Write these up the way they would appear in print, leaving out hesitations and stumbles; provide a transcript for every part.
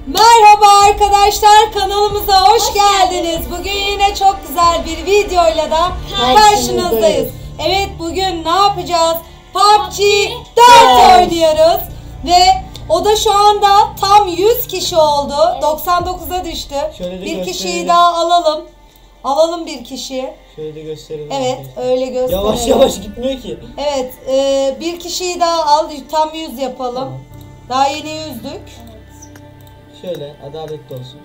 Merhaba arkadaşlar, kanalımıza hoş geldiniz. Bugün yine çok güzel bir videoyla da karşınızdayız. Evet, bugün ne yapacağız? PUBG 4 oynuyoruz ve o da şu anda tam 100 kişi oldu. 99'a düştü. Bir kişiyi daha alalım. Alalım bir kişi. Şöyle gösterelim. Evet, öyle gösterelim. Yavaş yavaş gitmiyor ki. Evet, bir kişiyi daha al, tam 100 yapalım. Tamam. Daha yeni yüzdük. Şöyle adaletli olsun.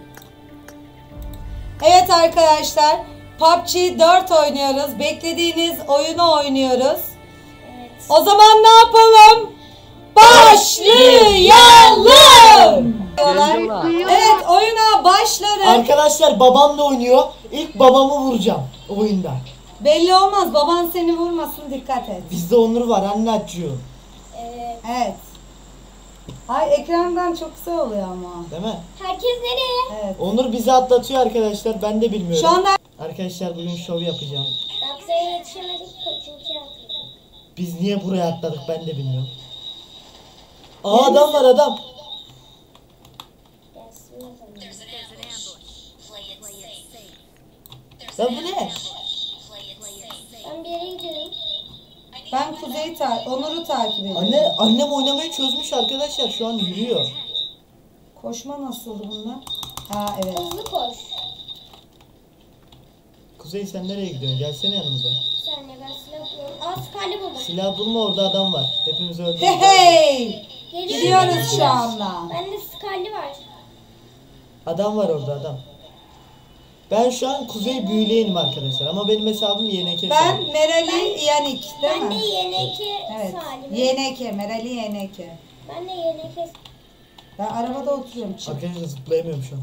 Evet arkadaşlar, PUBG 4 oynuyoruz. Beklediğiniz oyunu oynuyoruz. Evet. O zaman ne yapalım? Başlayalım. Evet, oyuna başladık. Arkadaşlar babam da oynuyor. İlk babamı vuracağım oyunda. Belli olmaz, baban seni vurmasın, dikkat et. Bizde Onur var, anne açıyor. Evet. Ay, ekrandan çok kısa oluyor ama. Değil mi? Herkes nereye? Evet. Onur bizi atlatıyor arkadaşlar, ben de bilmiyorum. Şu anda Arkadaşlar bugün şov yapacağım. Gamze'ye yetişemedik çünkü atladık. Biz niye buraya atladık ben de bilmiyorum. Aa, adam var, adam. Gelsin bakalım. Ya bu ne? Ben bir yere gidiyorum. ben Onur'u takip ediyorum. Annem oynamayı çözmüş arkadaşlar, şu an yürüyor. Koşma nasıldı bunlar? Aa, evet. Hızlı koş. Kuzey, sen nereye gidiyorsun? Gelsene yanımıza. Bir saniye, ben silah buluyorum. Aa, skali buldum. Silah bulma, orada adam var. Hepimizi öldürdü. Hey! Geliyorum, Gidiyoruz şu anda. Bende skali var. Adam var orada, adam. Ben şu an Kuzey büyüleyenim arkadaşlar ama benim hesabım YNK. Ben Meral'i Yanik, değil Ben de mi? YNK Evet. Salim. YNK, Meral'i YNK. Ben de YNK. Ben arabada oturuyorum. Çık. Arkadaşlar zıplayamıyorum şu an.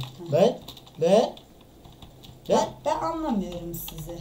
Ben anlamıyorum sizi.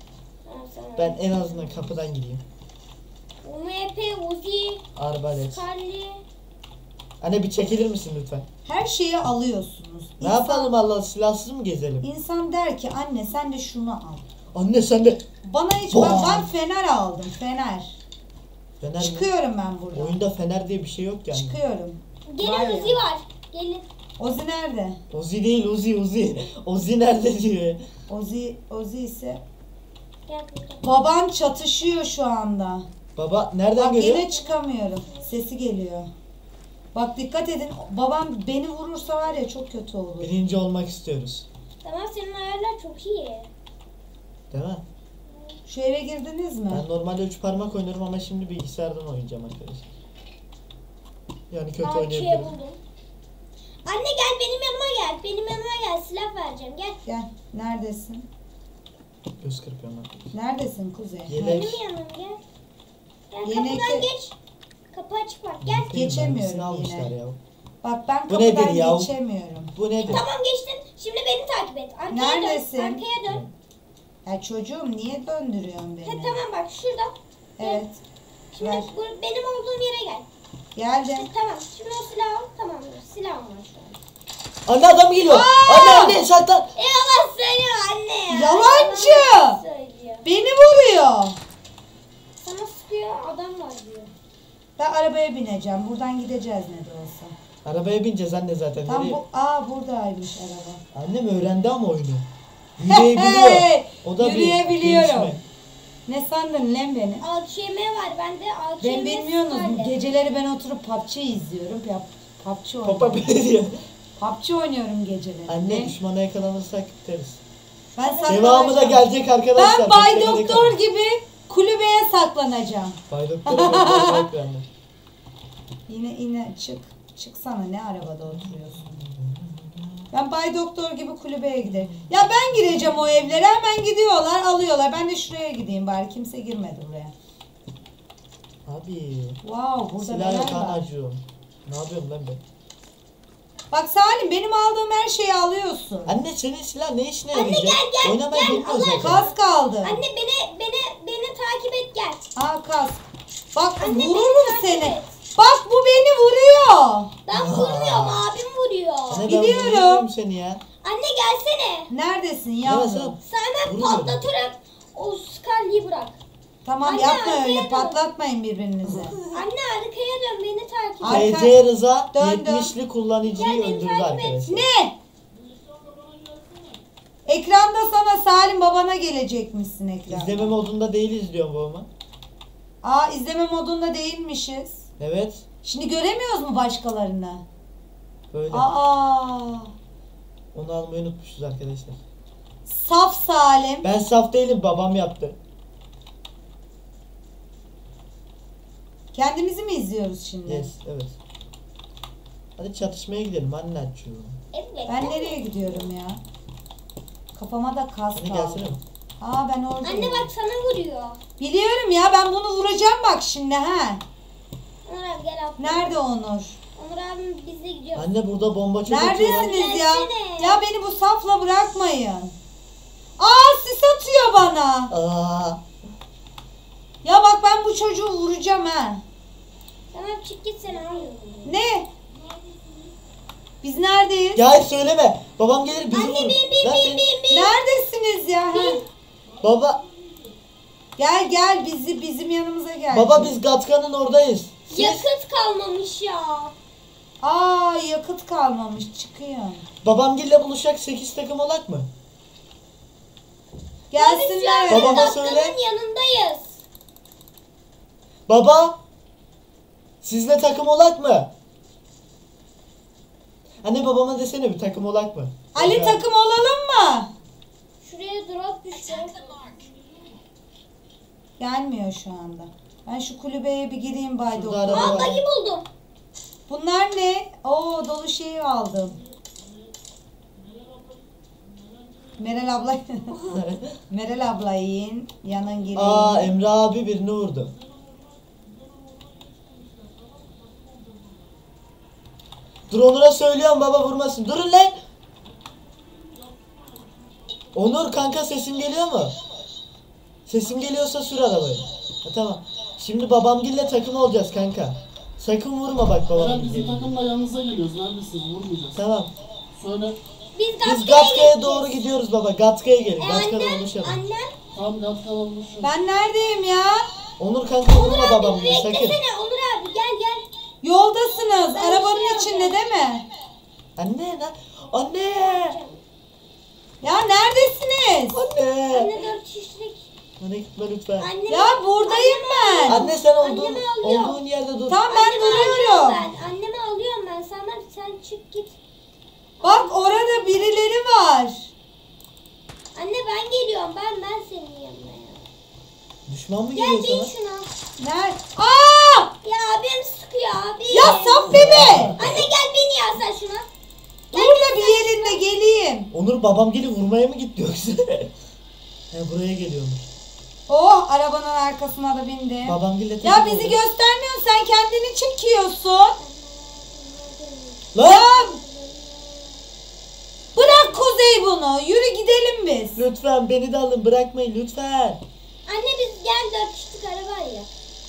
Ben en azından kapıdan gideyim. UMP, Uzi, Arbalet. skali. Anne bir çekilir misin lütfen? Her şeyi alıyorsunuz. Ne yapalım, Allah, silahsız mı gezelim? İnsan der ki anne sen de şunu al. Anne sen de. Bana hiç ben fener aldım, fener. Fener mi? Çıkıyorum ben buradan. Oyunda fener diye bir şey yok yani. Çıkıyorum. Gelin, Var ya. Uzi var. Gelin. Ozi nerede? Ozi değil, Uzi. Ozi nerede diyor. Ozi ise Gel burada. baban çatışıyor şu anda. Baba nereden Bak geliyor? yine çıkamıyorum. Sesi geliyor. Bak dikkat edin. Babam beni vurursa var ya çok kötü olur. Birinci olmak istiyoruz. Tamam, senin ayarlar çok iyi. Değil mi? Şu eve girdiniz mi? Ben normalde 3 parmak oynuyorum ama şimdi bilgisayardan oynayacağım arkadaşlar. Yani kötü Aa, şey oynayabilirim. buldum. Anne gel benim yanıma gel. Benim yanıma gel. Silah vereceğim. Gel. Gel. Neredesin? Göz kırpıyorum arkadaşlar. Neredesin Kuzey? Yelek. Benim yanıma gel. Gel, Yine kapıdan ki- geç. Kapı açık bak. Gel. Geçemiyorum Mermisini almışlar yine. ya. Bak ben Bu nedir kapıdan ya? geçemiyorum. Bu nedir? Tamam, geçtin. Şimdi beni takip et. Arkaya Neredesin? dön. Arkaya dön. Ya çocuğum niye döndürüyorsun beni? Ha, tamam bak şurada. Evet. Şimdi Ver. benim olduğum yere gel. Geldim. Tamam. Şimdi o silahı al. Tamamdır. Silahım var şu an. Anne adam geliyor. Anne saklan. Yalan söylüyor anne. Yalancı. Yalan söylüyor. Beni vuruyor. Sana sıkıyor, adam var diyor. Ben arabaya bineceğim. Buradan gideceğiz ne de olsa. Arabaya bineceğiz anne zaten. Tam Nereye? buradaymış araba. Annem öğrendi ama oyunu. Yürüyebiliyor. O da bir Yürüyebiliyorum. gelişme. Ne sandın lan beni? AKM var bende. AKM Ben bilmiyorsunuz. Scarlet. Geceleri ben oturup PUBG izliyorum. PUBG Papa oynuyorum. belediye. PUBG oynuyorum geceleri. Anne Ne? düşmana yakalanırsak biteriz. Ben saklanacağım. Devamı da gelecek arkadaşlar. Ben Bay Beklemede Doktor kalın. gibi kulübeye saklanacağım. Bay Doktor'a beklemek anne. Yine çık. Çıksana, ne arabada oturuyorsun. Ben Bay Doktor gibi kulübeye giderim. Ya ben gireceğim o evlere, hemen gidiyorlar alıyorlar. Ben de şuraya gideyim bari, kimse girmedi buraya. Abi. Wow, burada Silah yok neler var. anacığım. Ne yapıyorum lan ben? Bak Salim, benim aldığım her şeyi alıyorsun. Anne senin silah ne işine Anne, yarayacak? gel, Oynamayı gel, bilmiyor Allah zaten. Kas kaldı. Anne beni takip et gel. Al kas. Bak Anne, vururum beni takip seni. et. Bak bu beni vuruyor. Ben vurmuyorum, abim vuruyor. Anne ben Gidiyorum. vuruyorum seni ya. Anne gelsene. Neredesin Neresi? yavrum? Sana Vurmuyorum. patlatırım. O Scarlet'i bırak. Tamam Anne, yapma arkaya öyle dön. patlatmayın birbirinizi. Anne arkaya dön beni takip et. Arka- TC Rıza Dön, dön. 70'li kullanıcıyı Gel, beni öldürdü takip et. arkadaşlar. Ne? Ekranda sana Salim babana gelecekmişsin ekranda. İzleme modunda değiliz diyorum babama. Aa izleme modunda değilmişiz. Evet. Şimdi göremiyoruz mu başkalarını? Böyle. Aa. Onu almayı unutmuşuz arkadaşlar. Saf Salim. Ben saf değilim, babam yaptı. Kendimizi mi izliyoruz şimdi? Yes, evet. Hadi çatışmaya gidelim anne açıyor. Evet. Ben nereye gidiyorum ya? Kafama da kas Anne kaldı. gelsene. Aa ben oradayım. Anne bak sana vuruyor. Biliyorum ya ben bunu vuracağım bak şimdi ha. Onur abi gel atla. Nerede Onur? Onur abim bizle gidiyor. Anne burada bomba çok atıyor. Neredesiniz ya? Gelsene. Ya beni bu safla bırakmayın. Aa sis atıyor bana. Aa, Ya bak ben bu çocuğu vuracağım ha. Tamam çık git sen abi. Ne? Biz neredeyiz? ya hayır söyleme. Babam gelir bizi Anne vurur. bin Lan bin bin bin bin. Neredesiniz ya? Ha? Baba, Gel bizim yanımıza gel. baba biz Gatka'nın oradayız. Siz? Yakıt kalmamış ya. Aa yakıt kalmamış çıkıyor. Babamgille buluşacak 8 takım olak mı? Gelsinler. Babama Dakkanın söyle. yanındayız. Baba, sizle takım olak mı? Anne babama desene bir takım olak mı? Ali Baba. takım olalım mı? Şuraya drop düştü. Gelmiyor şu anda. Ben şu kulübeye bir gireyim Baydo. Şurada araba Aa var. bagi buldum. Bunlar ne? Oo dolu şeyi aldım. Meral abla. Meral ablayın yanın gireyim. Aa Emre abi birini vurdu. Dur Onur'a söylüyorum baba vurmasın. Durun lan. Onur kanka sesim geliyor mu? Sesim geliyorsa sür arabayı. Ha, tamam. Şimdi babamgille takım olacağız kanka. Sakın vurma bak Eren babamgille. bizim takımla yanınıza geliyoruz. Neredesiniz? Vurmayacağız. Tamam. Söyle. Biz Biz Gatka'ya Gatka'ya gideceğiz. doğru gidiyoruz baba. Gatka'ya gelin. Gatka'da Annem, buluşalım. annem. Tamam Gatka'da buluşuruz. Ben neredeyim ya? Onur kanka vurma Onur abi babamgille sakın. beklesene Onur abi gel gel. Yoldasınız. Ben Arabanın şey içinde yapacağım. değil mi? Anne lan. Anne. Ya neredesiniz? Anne. Anne 4 şişlik. Anne gitme lütfen. Anne. Ya buradayım ben. Anne sen olduğun, Annemi alıyor. olduğun yerde dur. Tamam ben Annemi alıyorum duruyorum. ben. Annemi alıyorum ben. Sen çık git. Bak orada birileri var. Anne ben geliyorum. Ben senin yanına ya. Düşman mı Gel geliyor bin sana? şuna. Nerede? Aa! Ya abim sıkıyor abi. Ya saf bebe. Anne gel bin ya sen şuna. Dur da bir yerinde geleyim. Onur babam gelip vurmaya mı gitti yoksa? He buraya geliyormuş. Oh arabanın arkasına da bindi. Babam gille Ya bizi göstermiyorsun sen kendini çekiyorsun. Lan! Ya bırak Kuzey bunu. Yürü gidelim biz. Lütfen beni de alın bırakmayın lütfen. Anne biz gel 4 kişilik araba ya.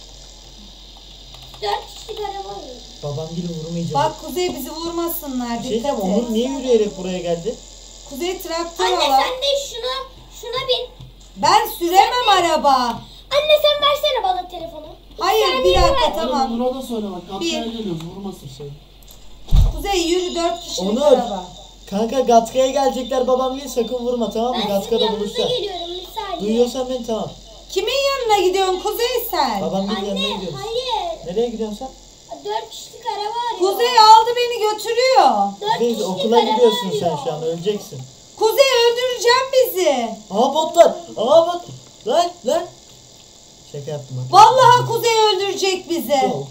4 kişilik araba ya. Babam gelip vurmayacak. Bak Kuzey bizi vurmasınlar. Bir şey Dikkat diyeceğim et. Onur niye yürüyerek buraya geldi? Kuzey traktör Anne alalım. sen de şuna bin. Ben süremem araba. Anne sen versene bana telefonu. Hayır Sen bir yürü. dakika tamam. Oğlum Onur'a da söyle bak. Gatka'ya Bir. geliyoruz. Vurmasın şey. Kuzey yürü 4 kişilik Onur. araba. Kanka Gatka'ya gelecekler babam gel sakın vurma tamam mı? Ben sizin Gatka'da yanınıza buluşacağız. geliyorum misal. Duyuyorsan beni tamam. Kimin yanına gidiyorsun Kuzey sen? Babam gelip yanına Anne gidiyoruz. hayır. Nereye gidiyorsun sen? 4 kişilik araba arıyor. Kuzey aldı beni götürüyor. 4 Kuzey, kişilik okula araba gidiyorsun arıyor. sen şu an öleceksin. Kuzey öldüreceğim bizi. Aha botlar. Aha bot. Lan. Şaka yaptım bak. Vallahi Kuzey öldürecek bizi. Allah.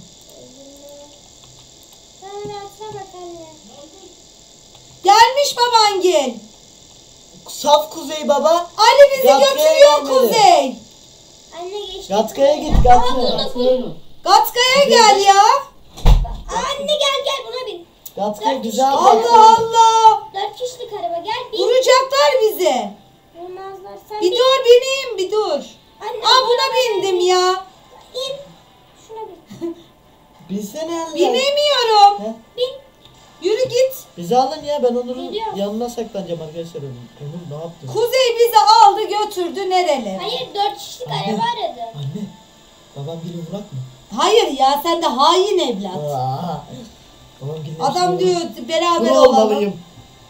Sen rahatına bak anne. Gelmiş babangil. Saf Kuzey baba. Ali bizi Gatka'ya götürüyor gelmedi. Kuzey. Anne geçti. Gatka'ya git Ama Gatka'ya. bunu- Gatka'ya gel. Gatka'ya gel ya. Anne gel buna bin. Gatka'ya güzel Allah Allah. 4 kişilik araba gel bin. Vuracaklar bizi. Vurmazlar sen Bir bin. dur bineyim bir dur. Anne, Aa buna bindim ya. İn. Şuna bin. Bilsene Allah. Binemiyorum. He? Bin. Yürü git. Bizi alın ya, ben Onur'un Geliyor. yanına saklanacağım arkadaşlar. Onur ne yaptı? Kuzey bizi aldı götürdü nerelere? Hayır 4 kişilik araba aradı. Anne, babam biri vurak mı? Hayır ya sen de hain evlat. Aa, babam biri Adam diyor beraber Pro olalım. olmalıyım.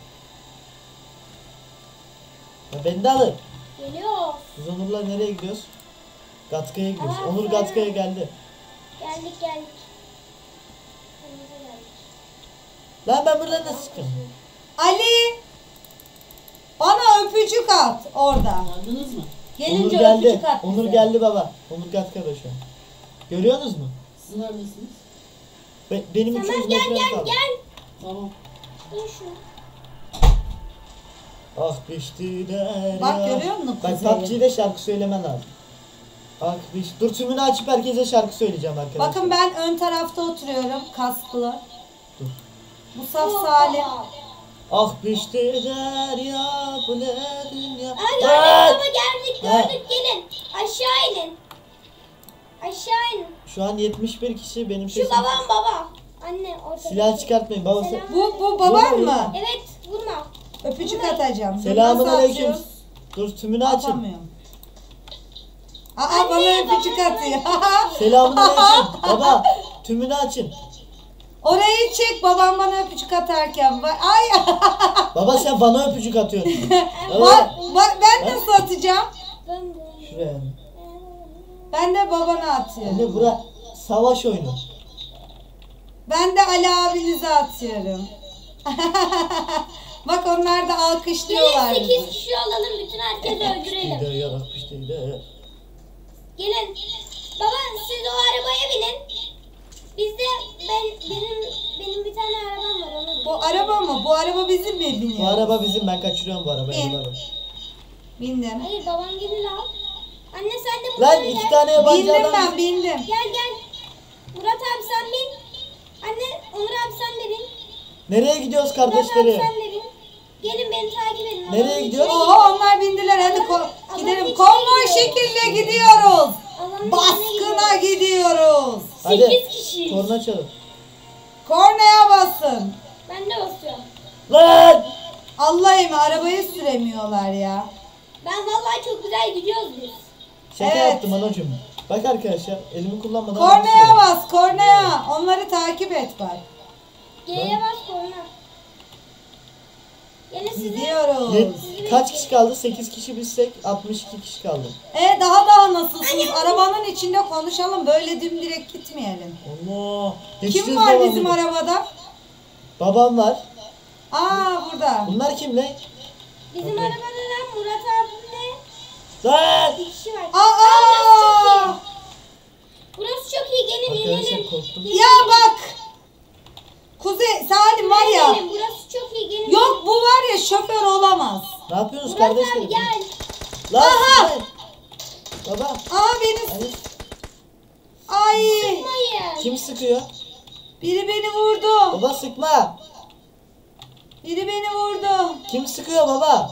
Ya beni de alın. Geliyor. Biz Onur'la nereye gidiyoruz? Gatka'ya gidiyoruz. Aa, Onur sen- Gatka'ya geldi. Geldik. Önümüze geldik. Lan ben buradan nasıl çıkacağım? Ali bana öpücük at orada. Geldiniz mi? Onur Gelince geldi. öpücük at Onur bize. geldi baba. Onur Gatka'da şu an. Görüyorsunuz mu? Siz neredesiniz? Benim Tamam 200 gel metrem kaldı. Tamam. Gel şu. Ah pişti der Bak ya. görüyor musun Bak Kuzey'i? PUBG'de şarkı söylemen lazım. Ah pişti. Dur tümünü açıp herkese şarkı söyleyeceğim arkadaşlar. Bakın ben ön tarafta oturuyorum kasklı. Dur. Musaf Salim. Ah pişti der ya bu ne dünya. Aa gördük Bak! baba geldik Ha. gördük gelin. Aşağı inin. Aşağı inin. Şu an 71 kişi benim Şu sesim. babam baba. Anne ortada. Silah çıkartmayın babası. Selam. Bu baban Vurma, mı? Evet vurma. Öpücük atacağım. Dur, Selamun nasıl aleyküm. atıyoruz? Dur tümünü açın. Atamıyorum. Aa Anne, bana öpücük baba. atıyor. Selamun aleyküm. Baba tümünü açın. Orayı çek babam bana öpücük atarken. Ay Baba sen bana öpücük atıyorsun. bak, ben nasıl atacağım? Ben de. Şuraya. Ben de babana atıyorum. Anne bura savaş oyunu. Ben de Ali abinize atıyorum. Bak onlar da alkışlıyorlar Gelin bizi. 8 kişi olalım bütün herkesi öldürelim. Pişti de yarak pişti de. Gelin. Baba siz o arabaya binin. Biz de benim bir tane arabam var ona. Bu araba mı? Bu araba bizim mi biniyor? Bu araba bizim, ben kaçırıyorum bu arabayı. Bin. Baba. Bindim. Hayır babam gelin al. Anne sen de Lan buraya iki gel. tane yabancı Bindim adam. ben bindim. Gel. Murat abi sen bin. Anne Onur abi sen de bin. Nereye gidiyoruz Murat abi kardeşleri? sen de bin. Gelin beni takip edin. Nereye Alanın gidiyoruz? içine Oha onlar bindiler hadi Alanın gidelim. içine Konvoy gidiyoruz. şekilde gidiyoruz. Alanın içine Baskına gidiyoruz. gidiyoruz. Hadi. 8 kişiyiz. Korna çalın. Kornaya basın. Ben de basıyorum. Lan! Allah'ım arabayı süremiyorlar ya. Ben vallahi çok güzel gidiyoruz biz. Şaka Evet. yaptım anacığım. Bak arkadaşlar elimi kullanmadan Kornaya basıyorum. bas kornaya. Onları takip et bak. G'ye bas korna. Gene size. Gidiyoruz. Kaç kişi kaldı? 8 kişi bizsek 62 kişi kaldı. Daha nasılsınız? Arabanın içinde konuşalım. Böyle dimdirek gitmeyelim. Allah. Kim Geçeceğiz var babam bizim bunu. arabada? Babam var. Aa burada. Bunlar kim lan? Bizim Okey. arabada da Murat abimle Lan! bir kişi var. Aa! Burası çok iyi. Gelin Arkadaşlar inelim. korktum. Ya bak. Kuzey Salim var ya. Gelin, burası çok iyi. Gelin. Yok bu var ya şoför olamaz. Ne yapıyorsunuz Murat kardeşlerim? abi gel. Lan! Aha! lan! Baba. Aa beni. Hani Ay. Hayır. kim sıkıyor? Biri beni vurdu. Baba sıkma. Biri beni vurdu. Kim sıkıyor baba?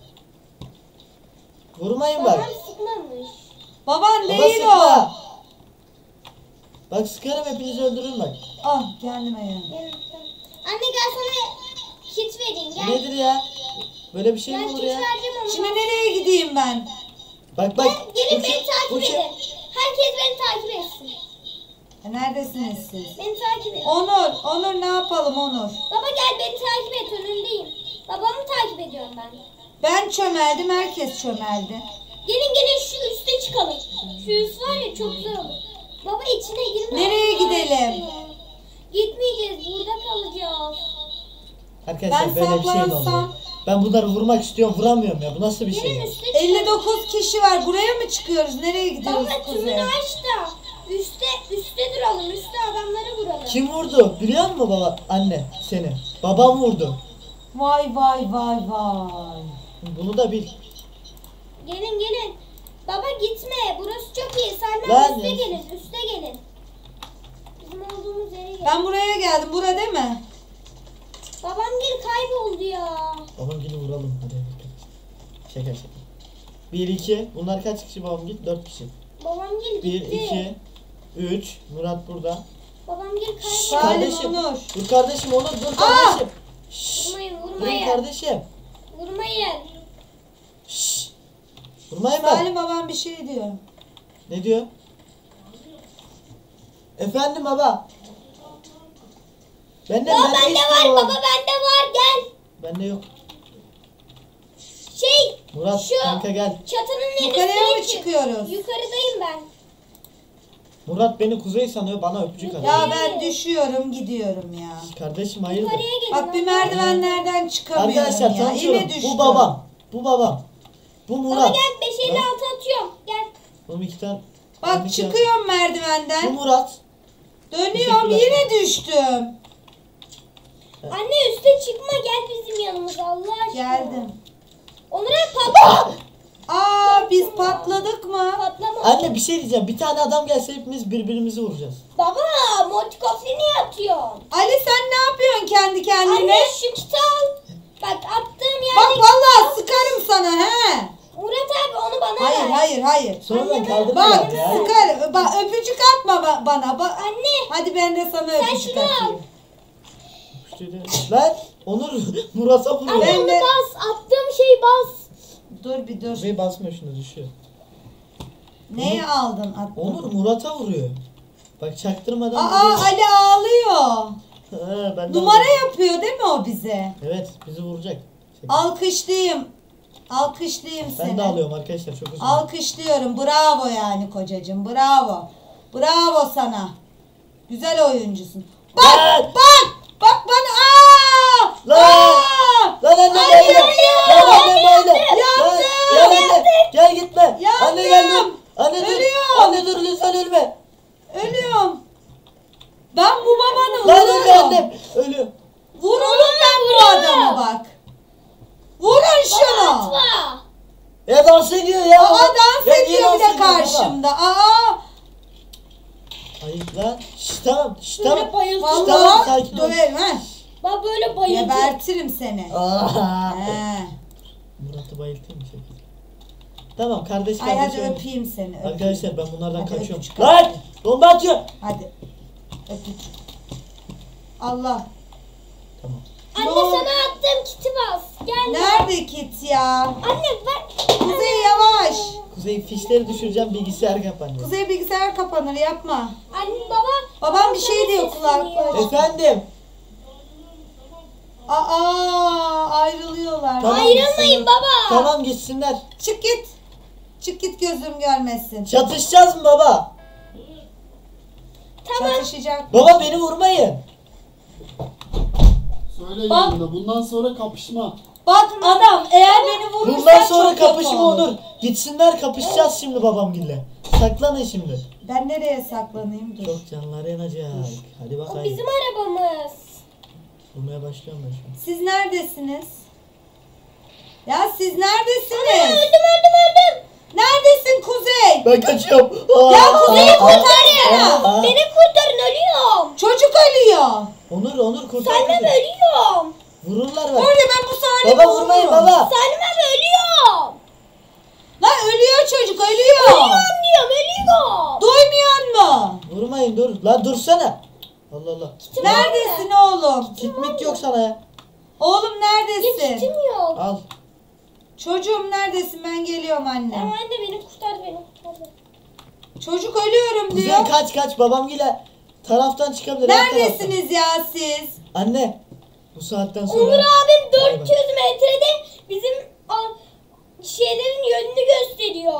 Vurmayın bak. Babam sıkmamış. Baban Baba değil o. sıkma. Bak sıkarım hepinizi öldürürüm bak. Ah kendime geldim. Gelin. Anne gel sana kit vereyim. Bu Gel. nedir ya? Böyle bir şey mi Ben olur kit ya? vereceğim ona. Şimdi nereye gideyim ben? Bak bak. Gelin bu beni şey- bu takip şey- edin. Herkes beni takip etsin. Neredesiniz siz? Beni takip edin. Onur ne yapalım Onur? Baba gel beni takip et önündeyim. Babamı takip ediyorum ben. Ben çömeldim herkes çömeldi. Gelin şu üste çıkalım. Şu üst var ya çok güzel olur. Baba içine girme. Nereye Allah gidelim? aşkına. Gitmeyeceğiz burada kalacağız. Arkadaşlar Ben böyle bir şey mi saplansam- oluyor? Ben bunları vurmak istiyorum, vuramıyorum ya. Bu nasıl bir şey? Gelin ya? üste çıkalım. 59 kişi var. Buraya mı çıkıyoruz? Nereye gidiyoruz Baba Kuzey? tümünü aç da üste duralım. Üste adamları vuralım. Kim vurdu? Biliyor musun baba? Anne seni. Babam vurdu. Vay vay vay vay. Bunu da bil. Gelin. Baba gitme. Burası çok iyi. Selman Lan üste ya. gelin. Üste gelin. Bizim olduğumuz yere gelin. Ben buraya geldim. Bura değil mi? Babam gel kayboldu ya. Babam gibi vuralım. Hadi. Şaka şaka. 1 2. Bunlar kaç kişi babam git? 4 kişi. Babam gel 1 gitti. 2 3. Murat burada. Babam gel kayboldu. Salim Kardeşim. Onur. Dur kardeşim onu dur kardeşim. Vurmayın, Durun vurmayın. kardeşim. Vurmayın. Şşş. Vurmayın bak. Salim babam bir şey diyor. Ne diyor? Efendim baba. Bende Baba mermi bende var, istiyorum. baba bende var, gel. Bende yok. Şey, Murat Şu- kanka gel. çatının Yukarıya mı çık. çıkıyoruz? Yukarıdayım ben. Murat beni Kuzey sanıyor, bana öpücük atıyor. Ya ben düşüyorum gidiyorum ya. Kardeşim hayırdır? Yukarıya gelin. Bak bir merdivenlerden çıkamıyorum Arkadaşlar ya. tanıtıyorum. Yine düştüm. Bu babam. Bu babam. Bu Baba Murat. gel 556 atıyorum. Gel. Oğlum iki tane. Bak iki çıkıyorum Bu merdivenden. Murat. Dönüyorum Teşekkürler. yine düştüm. Anne üste çıkma, gel bizim yanımıza Allah aşkına. Geldim. Onur abi patla. Aa biz patladık mı? Patlama. Anne bir şey diyeceğim. Bir tane adam gelse hepimiz birbirimizi vuracağız. Baba motikofli niye atıyorsun? Ali sen ne yapıyorsun kendi kendine? Anne şu kiti al. Bak attığım yerde. Bak vallahi sıkarım sana he. Murat abi onu bana Hayır ver. hayır hayır. Sonradan kaldırma Bak ya. sıkarım. Bak öpücük atma bana. Bak. Anne Hadi ben de sana sen öpücük şunu al. atayım. Lan Onur Murat'a vuruyor. Anne Ben onu de- bas. Attığım şeyi bas. Dur bir dur. Kuzey basmıyor, şunu düşüyor. Neyi aldın attın? Onur Murat'a vuruyor. Bak çaktırmadan Aa vuruyor. Ali ağlıyor. Ha, ben de Numara vuruyorum. yapıyor değil mi o bize? Evet bizi vuracak. Alkışlayayım. Alkışlayayım seni. Ben de alıyorum arkadaşlar, çok üzüldüm. Alkışlıyorum. Bravo yani kocacığım. Bravo. Bravo sana. Güzel oyuncusun. Bak Lan! bak. Bak bana. Aa! Lan! Aa! Lan anne Ay, böyle. yanıyor! Lan anne böyle. Yandım! Lan anne. Gel gitme. Anne gel dur. Yandım! Anne dur. Ölüyorum! Anne dur lütfen ölme. Ölüyorum. Ben bu babanı Lan ölme vururum. annem. Ölüyor. Vururum ben bu adamı bak. Vurun şunu. Atma. Ya dans ediyor ya. Aa dans Ya niye ediyor dans bir de ediyor baba? karşımda. Aa. Hayır lan. Şşş tamam. Şşş tamam. Böyle bayıldım. Tamam, Vallahi sakin ol. döverim ha. Bak böyle bayıldım. Gebertirim seni. Aa. He. Murat'ı bayıltayım mı şekilde? Tamam kardeş Ay hadi kardeş oynuyor. öpeyim seni. Öpeyim. Arkadaşlar ben bunlardan Hadi kaçıyorum. öpücük Lan! at. Bomba atıyor. Hadi. Öpücük. Allah. Tamam. Anne Ne sana oldu? attığım kiti bas. Gel. Nerede kit ya? Anne ver. Kuzey yavaş. Kuzey fişleri düşüreceğim, bilgisayar kapanıyor. Kuzey bilgisayar kapanır yapma. Anne baba. Babam bir şey sana diyor sesleniyor. kulaklığı. Efendim. Aa ayrılıyorlar. Tamam. Ayrılmayın baba. Tamam gitsinler. Çık git. Çık git gözüm görmesin. Çatışacağız mı baba? Tamam. Çatışacak. Baba beni vurmayın. Söyle Bak. yanında. Bundan sonra kapışma. Bak adam eğer beni vurursan Bundan sonra çok kötü kapışma olur. Gitsinler kapışacağız şimdi babamgille. Saklanın şimdi. Ben nereye saklanayım dur. Çok canlar yanacak. Hadi O bakayım. bizim arabamız. Vurmaya başlıyorum ben şu an. Siz neredesiniz? Ya siz neredesiniz? Öldüm. Neredesin Kuzey? Ben kaçıyorum. Ya Kuzey'i Aa, kurtar ya. aa. Beni kurtarın, ölüyorum. Çocuk ölüyor. Onur kurtar Salim abi bizi. ölüyorum. Vururlar bak. Orada ben bu Salim'i Baba vurmayın vururum. baba. Salim abi ölüyorum. Lan ölüyor çocuk ölüyor. Ölüyorum diyorum, ölüyorum. Duymuyor mu? Vurmayın dur. Lan dursana. Allah Allah. Neredesin oğlum? Kitmit yok sana ya. Oğlum Hiç neredesin? kitim yok. Al. Çocuğum neredesin? Ben geliyorum Tamam anne. anne beni kurtar. Çocuk ölüyorum Kuzey diyor. kaç babam gile taraftan çıkabilir. her taraftan. Neredesiniz ya siz? Anne bu saatten sonra. Onur abim Bay bay. 400 metrede bizim şeylerin yönünü gösteriyor.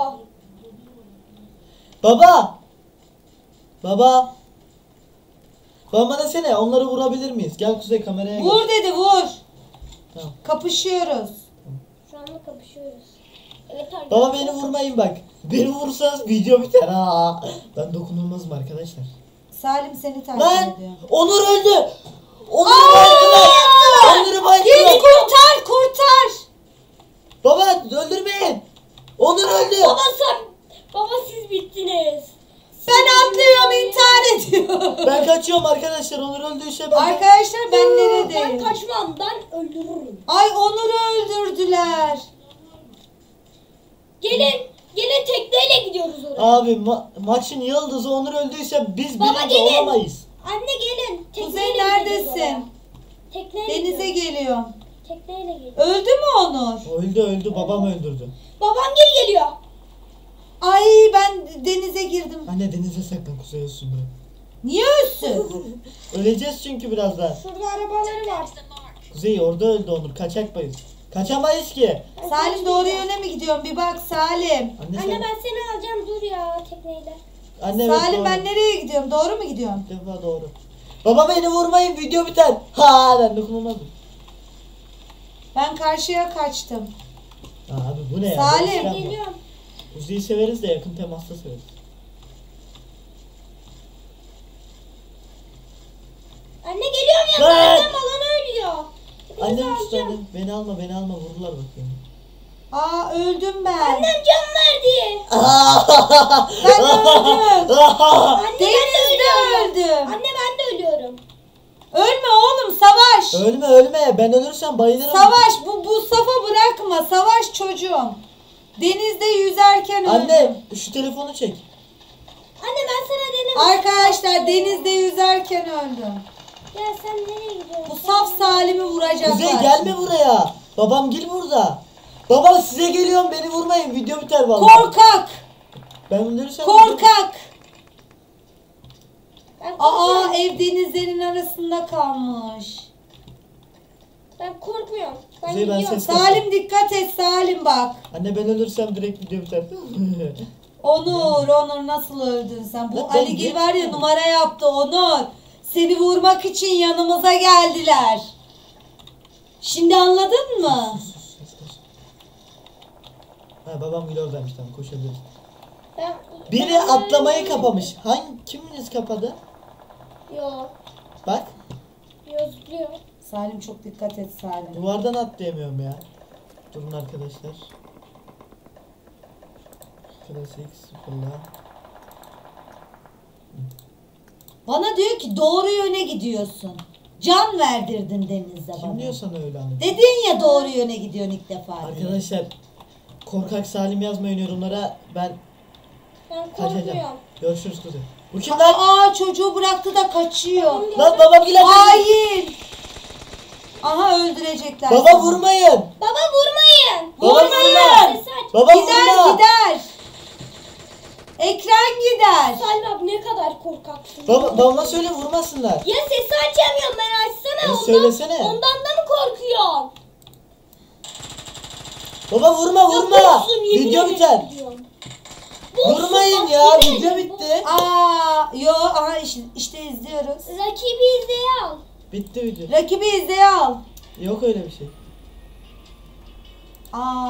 Baba. Baba bana desene, onları vurabilir miyiz? Gel Kuzey kameraya gel. Vur dedi vur. Tamam. Kapışıyoruz. Şu anda kapışıyoruz. Evet arkadaşlar. Baba beni vurmayın bak. Beni vurursanız video biter ha. Ben dokunulmazım arkadaşlar. Salim seni takip Lan ediyor. Onur öldü. Onur'u bayıldılar. Onur'u Git bayıldılar. kurtar. Baba öldürmeyin. Onur öldü. Baba siz bittiniz. Ben atlıyorum intihar ediyorum. Ben kaçıyorum arkadaşlar. Onur öldüyse ben. Arkadaşlar ben Ben neredeyim? kaçmam, ben öldürürüm. Ay Onur'u öldürdüler. Gelin tekneyle gidiyoruz oraya. Abi maçın yıldızı Onur öldüyse biz Baba, birinci gelin. olamayız. Anne gelin. Kuzey tekneyle gidiyoruz oraya. neredesin? Tekneyle Denize gidiyorum. geliyor. Tekneyle geliyor. Öldü mü Onur? Öldü babam öldürdü. Babam geri geliyor. Ay ben denize girdim. Anne denize saklan Kuzey olsun bırak. Niye ölsün? Öleceğiz çünkü birazdan. Şurada arabaları var. Kuzey orada öldü Onur kaçamayız. Kaçamayız ki. Salim doğru yöne mi gidiyorsun? Bir bak Salim. Anne, Anne sen... ben seni alacağım dur ya tekneyle. Anne evet, Salim doğru. ben nereye gidiyorum? Doğru mu gidiyorum? Bir defa doğru. Baba beni vurmayın video biter. Ha ben dokunulmadım. Ben karşıya kaçtım. Abi bu ne ya? Salim. Böyle şey yapma. Geliyorum. Kuzeyi severiz de yakın temasta severiz. Anne geliyorum ya. Lan! Annem alanı ölüyor. Hepinizi Annem alacağım. üstlendi. Beni alma vururlar bak beni. Aa öldüm ben. Annem can verdi. Ben öldüm. Anne ben de Denizde ölüyorum. öldüm. Anne ben de ölüyorum. Ölme oğlum savaş. ölme ben ölürsem bayılırım. Savaş bu safa bırakma. Savaş çocuğum. Denizde yüzerken öldüm. Anne şu telefonu çek. Anne ben sana dedim. Arkadaşlar denizde yüzerken öldüm. Ya sen nereye gidiyorsun? Bu saf Salim'i vuracaklar. Kuzey gelme buraya. Babam gel burada. Baba size geliyorum beni vurmayın video biter vallahi. Korkak. Ben ölürsem Korkak. Ben Aa korkmuyorum. ev denizlerin arasında kalmış. Ben korkmuyorum. Ben Kuzey, ben gidiyorum. ses- Salim dikkat et Salim bak. Anne ben ölürsem direkt video biter. Onur nasıl öldün sen? Bu Ben- ben Aligil var ya geçmiyorum. numara yaptı Onur. Seni vurmak için yanımıza geldiler. Şimdi anladın mı? Ha babam gül oradaymış tamam koşabiliriz. Ben- Biri ben- atlamayı kapamış. Kiminiz kapadı? Yok. Bak Gözlüyor. Salim çok dikkat et Salim. duvardan atlayamıyorum ya. Durun arkadaşlar. Klasik sıfırla. Bana diyor ki doğru yöne gidiyorsun. Can verdirdin Deniz'e Kim bana. diyor sana öyle anne? Dedin ya doğru yöne gidiyorsun ilk defa diye. Arkadaşlar korkak Salim yazmayın yorumlara ben Ben kaçacağım. korkmuyorum. Görüşürüz kuzey. Bu kim lan? Aa çocuğu bıraktı da kaçıyor. Lan babam gel. Hain. Aha öldürecekler. Baba seni. vurmayın. Baba vurmayın. Baba Vurmayın. Sesi aç. Baba Gider vurma. gider. Ekran gider. Salim abi ne kadar korkaksın. Babama söyle vurmasınlar. Ya sesi açamıyorum ben açsana. Ya söylesene. Ondan da mı korkuyorsun? Baba vurma vurma. Yapıyorsun, yemin Video ederim biter. diyorum. Vurmayın bak, ya yemin video ederim, bitti. Aa yo aha işte izliyoruz. Rakibi izleye al. Bitti video. Rakibi izleye al. Yok öyle bir şey. Aa.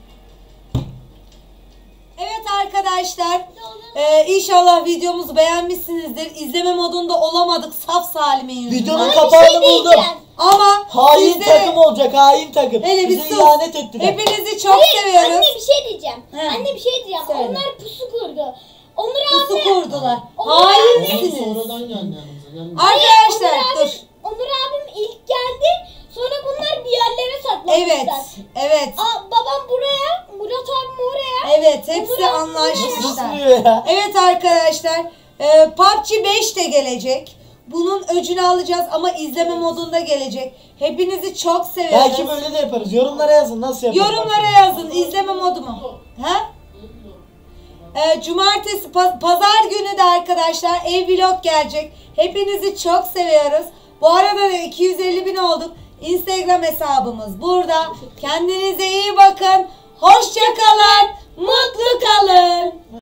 Evet arkadaşlar. İnşallah videomuzu beğenmişsinizdir. İzleme modunda olamadık saf Salim'in yüzünden. Videonun Ama bir kapağını şey buldum. diyeceğim. Ama Hain size- takım olacak hain takım. Hele bir Bize sus. ihanet ettiler. Hepinizi çok Hayır seviyoruz. anne bir şey diyeceğim. He. Anne bir şey diyeceğim. Söyle. Onlar pusu kurdu. Onur Pusu abi. kurdular. Onlar- Onlar Hainsiniz. sonradan geldi yanımıza. Gelmedi. Arkadaşlar Onur dur. Onur abim ilk geldi. Sonra bunlar bir yerlere saklanmışlar. Evet. Evet. Babam buraya, Murat abim oraya. Evet hepsi Onur abi anlaşmışlar. Susmuyor ya. Evet arkadaşlar PUBG 5 de gelecek. Bunun öcünü alacağız ama izleme modunda gelecek. Hepinizi çok seviyoruz. Belki böyle de yaparız. Yorumlara yazın nasıl yaparız. Yorumlara yazın izleme modu mu? Ha? Cumartesi, pazar günü de arkadaşlar ev vlog gelecek. Hepinizi çok seviyoruz. Bu arada da 250.000 olduk. Instagram hesabımız burada. Kendinize iyi bakın. Hoşça kalın. Mutlu kalın.